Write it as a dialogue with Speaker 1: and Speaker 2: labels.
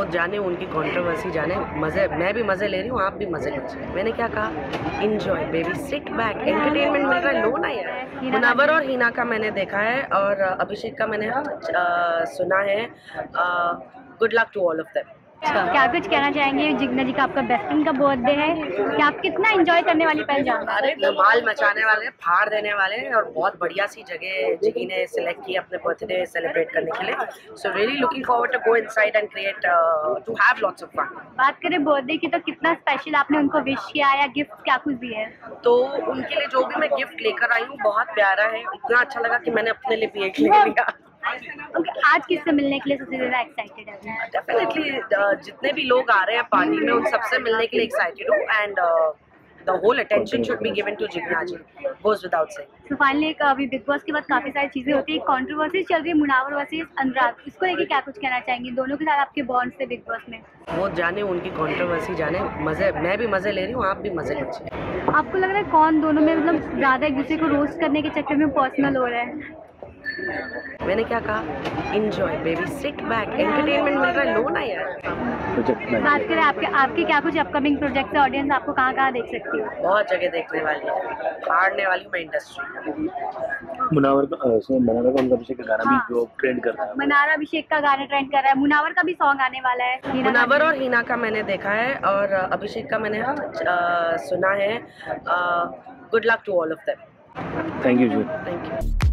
Speaker 1: जाने उनकी कंट्रोवर्सी जाने, मज़े मैं भी मज़े ले रही हूँ, आप भी मज़े लीजिए। मैंने क्या कहा, enjoy baby, sit back, entertainment मिल रहा है, लो ना यार। मुनावर और हिना का मैंने देखा है और अभिषेक का मैंने सुना है। Good luck to all of them.
Speaker 2: क्या कुछ कहना चाहेंगे? जिग्ना जी का आपका बेस्ट फ्रेंड का बर्थडे है, क्या आप कितना एंजॉय करने वाली पहल जा रहे हैं?
Speaker 1: अरे धमाल मचाने वाले हैं, फाड़ देने वाले हैं और बहुत बढ़िया सी जगह जिगी ने सिलेक्ट की अपने बर्थडे सेलिब्रेट करने के लिए। So really looking forward to go inside and create to have lots of fun.
Speaker 2: बात करें बर्थडे की तो कितना स्पेशल आपने उनको विश किया या गिफ्ट क्या कुछ दिए है?
Speaker 1: तो उनके लिए जो भी मैं गिफ्ट लेकर आई हूँ बहुत प्यारा है, इतना अच्छा लगा कि मैंने अपने लिए भी एक ले लिया।
Speaker 2: Okay, आज किससे मिलने के लिए सबसे ज्यादा एक्साइटेड है?
Speaker 1: डेफिनेटली जितने भी लोग आ रहे हैं पार्टी में उन सबसे मिलने के लिए एक्साइटेड हूँ and the whole attention should be given to Jigna ji, goes without saying.
Speaker 2: तो फाइनली एक अभी बिग बॉस के बाद काफी सारी चीजें होती है, कंट्रोवर्सी चल रही है मुनावर वर्सेस अनुराग, इसको लेके क्या कुछ कहना चाहेंगे? दोनों के साथ आपके बॉन्ड से बिग बॉस में
Speaker 1: वो जाने उनकी कंट्रोवर्सी जाने, मज़े मैं भी मज़े ले रही हूँ, आप भी मज़े लीजिए।
Speaker 2: आपको लग रहा है कौन दोनों में मतलब ज्यादा एक दूसरे को रोस्ट करने के चक्कर में पर्सनल हो रहा है?
Speaker 1: मैंने क्या कहा, enjoy baby, sit back, entertainment मिल रहा है, लो ना यार।
Speaker 2: बात करें आपके क्या कुछ अपकमिंग प्रोजेक्ट से ऑडियंस आपको कहाँ देखी सकती है?
Speaker 1: बहुत जगह देखने वाली है, फाड़ने वाली मैं इंडस्ट्री।
Speaker 3: मुनावर का अभिषेक का गाना भी जो ट्रेंड कर रहा है।
Speaker 2: मनारा अभिषेक का गाना ट्रेंड कर रहा है, मुनावर का भी सॉन्ग आने वाला है।
Speaker 1: मुनावर और हिना का मैंने देखा है और अभिषेक का मैंने सुना है। Good luck to all of them.
Speaker 3: Thank you जी।
Speaker 1: Thank you.